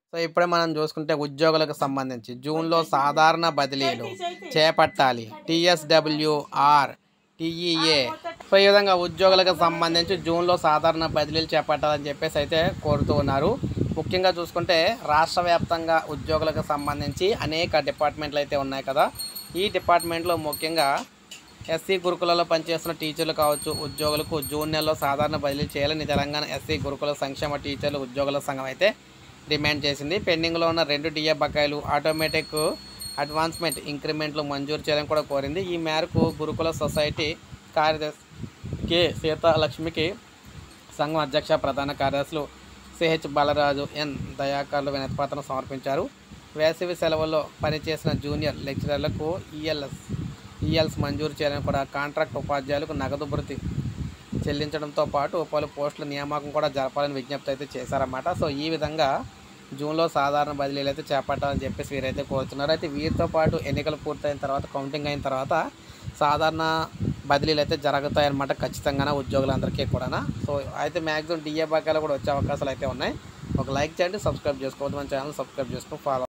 So ఇప్పుడే మనం చూసుకుంటే ఉద్యోగులకు సంబంధించి జూన్లో సాధారణ బదిలీలు చేపట్టాలి TSWR TEA. సో ఈ విధంగా ఉద్యోగులకు సంబంధించి జూన్లో సాధారణ బదిలీలు చేపట్టాలని చెప్పేసి అయితే కోరుతూ ఉన్నారు. ముఖ్యంగా చూసుకుంటే రాష్ట్ర వ్యాప్తంగా ఉద్యోగులకు సంబంధించి అనేక డిపార్ట్మెంట్లు అయితే ఉన్నాయి కదా. ఈ డిపార్ట్మెంట్లో ముఖ్యంగా ఎస్సీ గురుకులలో పనిచేస్తున్న టీచర్లు కావచ్చు ఉద్యోగులకు జూన్ నెలలో సాధారణ బదిలీ చేయాలని తెలంగాణ ఎస్సీ గురుకుల సంక్షేమ టీచర్లు ఉద్యోగుల సంఘం అయితే డిమాండ్ చేసింది. పెండింగ్లో ఉన్న 2 DA బకాయిలు, ఆటోమేటిక్ అడ్వాన్స్మెంట్ ఇంక్రిమెంట్లు మంజూరు చేయాలని కూడా కోరింది. ఈ మేరకు గురుకుల సొసైటీ కార్యదర్శి కె సీతాలక్ష్మికి సంఘం అధ్యక్ష ప్రధాన కార్యదర్శులు CH బాలరాజు, N దయాకర్లు వినతిపత్రం సమర్పించారు. వేసవి సెలవుల్లో పనిచేసిన జూనియర్ లెక్చరర్లకు ఈఎల్స్ మంజూరు చేయాలని కూడా, కాంట్రాక్ట్ ఉపాధ్యాయులకు నగదు భృతి చెల్లించడంతో పాటు పలు పోస్టుల నియామకం కూడా జరపాలని విజ్ఞప్తి అయితే చేశారన్నమాట. సో ఈ విధంగా జూన్లో సాధారణ బదిలీలు అయితే చేపట్టాలని చెప్పేసి వీరైతే కోరుతున్నారు. అయితే వీరితో పాటు ఎన్నికలు పూర్తయిన తర్వాత, కౌంటింగ్ అయిన తర్వాత సాధారణ బదిలీలు అయితే జరుగుతాయన్నమాట ఖచ్చితంగా ఉద్యోగులందరికీ కూడా. సో అయితే మ్యాక్సిమం DA బకాయిలు కూడా వచ్చే అవకాశాలు అయితే ఉన్నాయి. ఒక లైక్ చేయండి, సబ్స్క్రైబ్ చేసుకోవద్దు, మన ఛానల్ సబ్స్క్రైబ్ చేసుకొని ఫాలో